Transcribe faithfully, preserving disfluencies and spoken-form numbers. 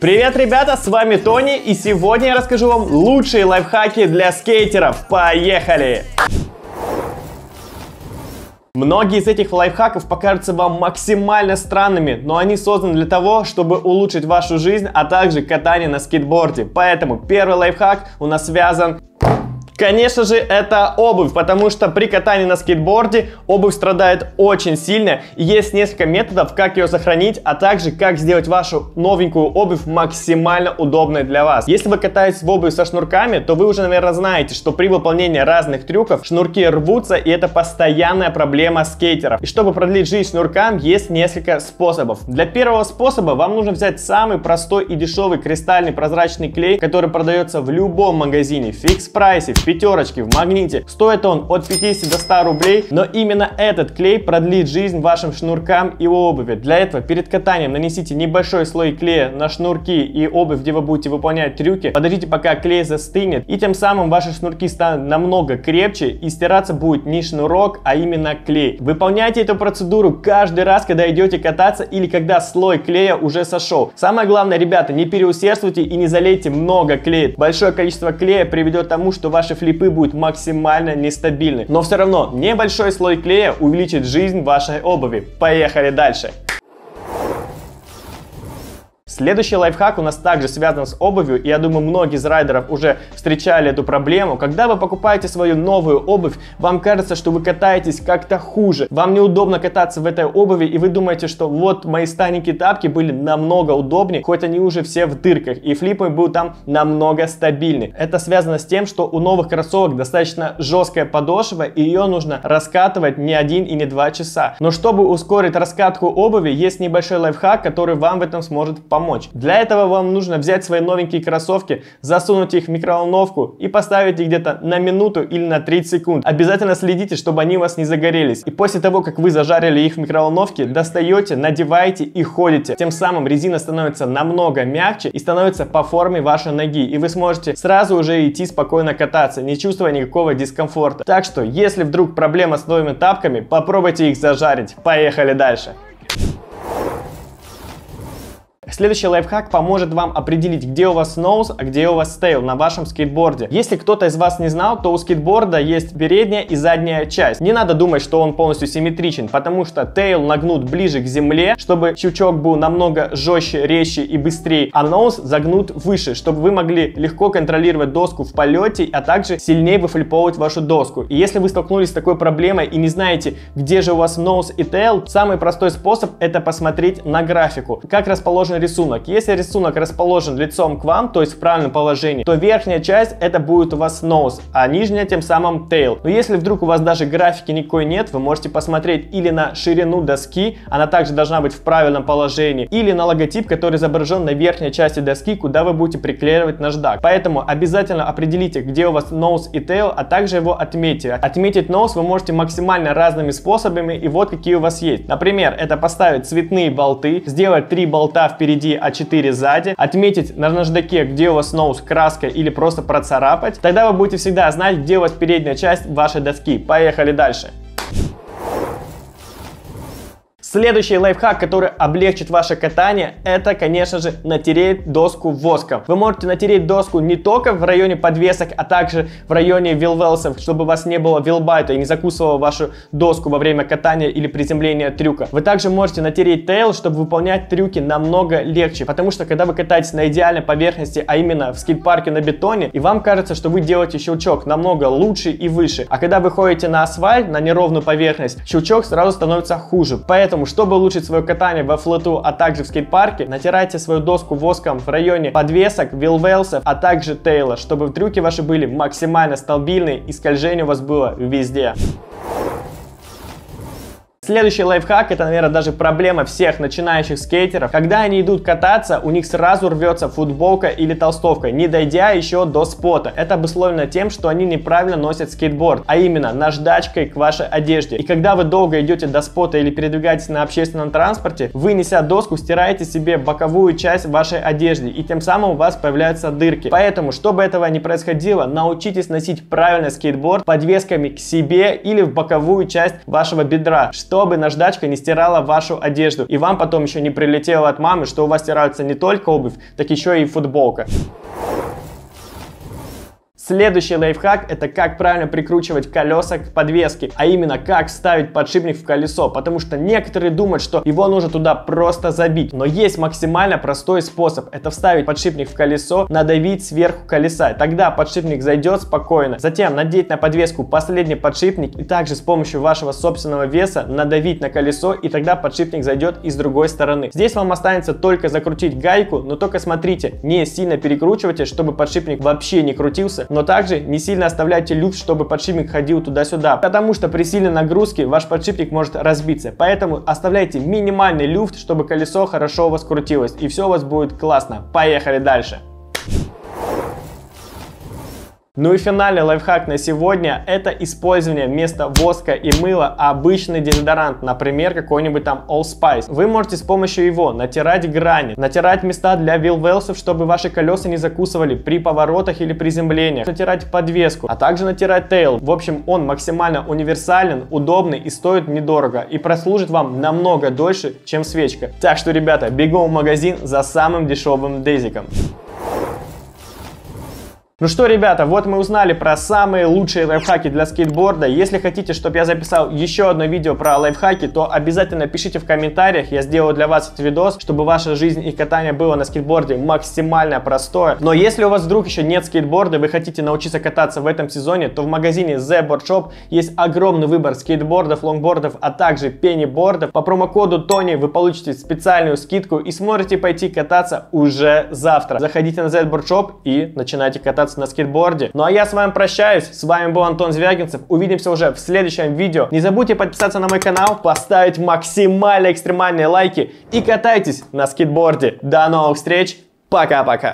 Привет, ребята, с вами Тони, и сегодня я расскажу вам лучшие лайфхаки для скейтеров. Поехали! Многие из этих лайфхаков покажутся вам максимально странными, но они созданы для того, чтобы улучшить вашу жизнь, а также катание на скейтборде. Поэтому первый лайфхак у нас связан... Конечно же, это обувь, потому что при катании на скейтборде обувь страдает очень сильно, и есть несколько методов, как ее сохранить, а также как сделать вашу новенькую обувь максимально удобной для вас. Если вы катаетесь в обуви со шнурками, то вы уже, наверное, знаете, что при выполнении разных трюков шнурки рвутся, и это постоянная проблема скейтеров. И чтобы продлить жизнь шнуркам, есть несколько способов. Для первого способа вам нужно взять самый простой и дешевый кристальный прозрачный клей, который продается в любом магазине, в фикс-прайсе, в пятерочке, в Магните. Стоит он от пятидесяти до ста рублей, но именно этот клей продлит жизнь вашим шнуркам и обуви. Для этого перед катанием нанесите небольшой слой клея на шнурки и обувь, где вы будете выполнять трюки. Подождите, пока клей застынет, и тем самым ваши шнурки станут намного крепче, и стираться будет не шнурок, а именно клей. Выполняйте эту процедуру каждый раз, когда идете кататься или когда слой клея уже сошел. Самое главное, ребята, не переусердствуйте и не залейте много клея. Большое количество клея приведет к тому, что ваши флипы будут максимально нестабильны. Но все равно небольшой слой клея увеличит жизнь вашей обуви. Поехали дальше. Следующий лайфхак у нас также связан с обувью, и я думаю, многие из райдеров уже встречали эту проблему. Когда вы покупаете свою новую обувь, вам кажется, что вы катаетесь как-то хуже. Вам неудобно кататься в этой обуви, и вы думаете, что вот мои старенькие тапки были намного удобнее, хоть они уже все в дырках, и флипы будут там намного стабильнее. Это связано с тем, что у новых кроссовок достаточно жесткая подошва, и ее нужно раскатывать не один и не два часа. Но чтобы ускорить раскатку обуви, есть небольшой лайфхак, который вам в этом сможет помочь. Для этого вам нужно взять свои новенькие кроссовки, засунуть их в микроволновку и поставить их где-то на минуту или на тридцать секунд. Обязательно следите, чтобы они у вас не загорелись. И после того, как вы зажарили их в микроволновке, достаете, надеваете и ходите. Тем самым резина становится намного мягче и становится по форме вашей ноги. И вы сможете сразу уже идти спокойно кататься, не чувствуя никакого дискомфорта. Так что, если вдруг проблема с новыми тапками, попробуйте их зажарить. Поехали дальше. Следующий лайфхак поможет вам определить, где у вас nose, а где у вас tail на вашем скейтборде. Если кто-то из вас не знал, то у скейтборда есть передняя и задняя часть. Не надо думать, что он полностью симметричен, потому что tail нагнут ближе к земле, чтобы щучок был намного жестче, резче и быстрее, а nose загнут выше, чтобы вы могли легко контролировать доску в полете, а также сильнее выфлиповывать вашу доску. И если вы столкнулись с такой проблемой и не знаете, где же у вас nose и tail, самый простой способ — это посмотреть на графику, как расположен рисунок. Если рисунок расположен лицом к вам, то есть в правильном положении, то верхняя часть это будет у вас nose, а нижняя тем самым tail. Но если вдруг у вас даже графики никакой нет, вы можете посмотреть или на ширину доски, она также должна быть в правильном положении, или на логотип, который изображен на верхней части доски, куда вы будете приклеивать наждак. Поэтому обязательно определите, где у вас nose и tail, а также его отметьте. Отметить nose вы можете максимально разными способами, и вот какие у вас есть. Например, это поставить цветные болты, сделать три болта впереди, впереди, а четыре сзади, отметить на наждаке, где у вас nose краска, или просто процарапать. Тогда вы будете всегда знать, где у вас передняя часть вашей доски. Поехали дальше. Следующий лайфхак, который облегчит ваше катание, это, конечно же, натереть доску воском. Вы можете натереть доску не только в районе подвесок, а также в районе вилвелсов, чтобы у вас не было вилбайта и не закусывало вашу доску во время катания или приземления трюка. Вы также можете натереть тейл, чтобы выполнять трюки намного легче, потому что когда вы катаетесь на идеальной поверхности, а именно в скейт-парке на бетоне, и вам кажется, что вы делаете щелчок намного лучше и выше, а когда вы ходите на асфальт, на неровную поверхность, щелчок сразу становится хуже. Поэтому, чтобы улучшить свое катание во флоту, а также в скейт-парке, натирайте свою доску воском в районе подвесок, вилвелсов, а также тейла, чтобы трюки ваши были максимально стабильные и скольжение у вас было везде. Следующий лайфхак — это, наверное, даже проблема всех начинающих скейтеров. Когда они идут кататься, у них сразу рвется футболка или толстовка, не дойдя еще до спота. Это обусловлено тем, что они неправильно носят скейтборд, а именно наждачкой к вашей одежде. И когда вы долго идете до спота или передвигаетесь на общественном транспорте, вы, неся доску, стираете себе боковую часть вашей одежды, и тем самым у вас появляются дырки. Поэтому, чтобы этого не происходило, научитесь носить правильно скейтборд подвесками к себе или в боковую часть вашего бедра, что чтобы наждачка не стирала вашу одежду. И вам потом еще не прилетело от мамы, что у вас стирается не только обувь, так еще и футболка. Следующий лайфхак — это как правильно прикручивать колеса к подвеске, а именно как вставить подшипник в колесо, потому что некоторые думают, что его нужно туда просто забить, но есть максимально простой способ — это вставить подшипник в колесо, надавить сверху колеса, тогда подшипник зайдет спокойно, затем надеть на подвеску последний подшипник и также с помощью вашего собственного веса надавить на колесо, и тогда подшипник зайдет и с другой стороны. Здесь вам останется только закрутить гайку, но только смотрите, не сильно перекручивайте, чтобы подшипник вообще не крутился, но также не сильно оставляйте люфт, чтобы подшипник ходил туда-сюда, потому что при сильной нагрузке ваш подшипник может разбиться. Поэтому оставляйте минимальный люфт, чтобы колесо хорошо у вас крутилось, и все у вас будет классно. Поехали дальше! Ну и финальный лайфхак на сегодня — это использование вместо воска и мыла обычный дезодорант, например, какой-нибудь там Allspice. Вы можете с помощью его натирать грани, натирать места для вилвелсов, чтобы ваши колеса не закусывали при поворотах или приземлениях, натирать подвеску, а также натирать тейл. В общем, он максимально универсален, удобный и стоит недорого, и прослужит вам намного дольше, чем свечка. Так что, ребята, бегом в магазин за самым дешевым дезиком. Ну что, ребята, вот мы узнали про самые лучшие лайфхаки для скейтборда. Если хотите, чтобы я записал еще одно видео про лайфхаки, то обязательно пишите в комментариях. Я сделаю для вас этот видос, чтобы ваша жизнь и катание было на скейтборде максимально простое. Но если у вас вдруг еще нет скейтборда, вы хотите научиться кататься в этом сезоне, то в магазине The Board Shop есть огромный выбор скейтбордов, лонгбордов, а также пеннибордов. По промокоду Тони вы получите специальную скидку и сможете пойти кататься уже завтра. Заходите на The Board Shop и начинайте кататься на скейтборде. Ну а я с вами прощаюсь. С вами был Антон Звягинцев. Увидимся уже в следующем видео. Не забудьте подписаться на мой канал, поставить максимально экстремальные лайки и катайтесь на скейтборде. До новых встреч. Пока-пока.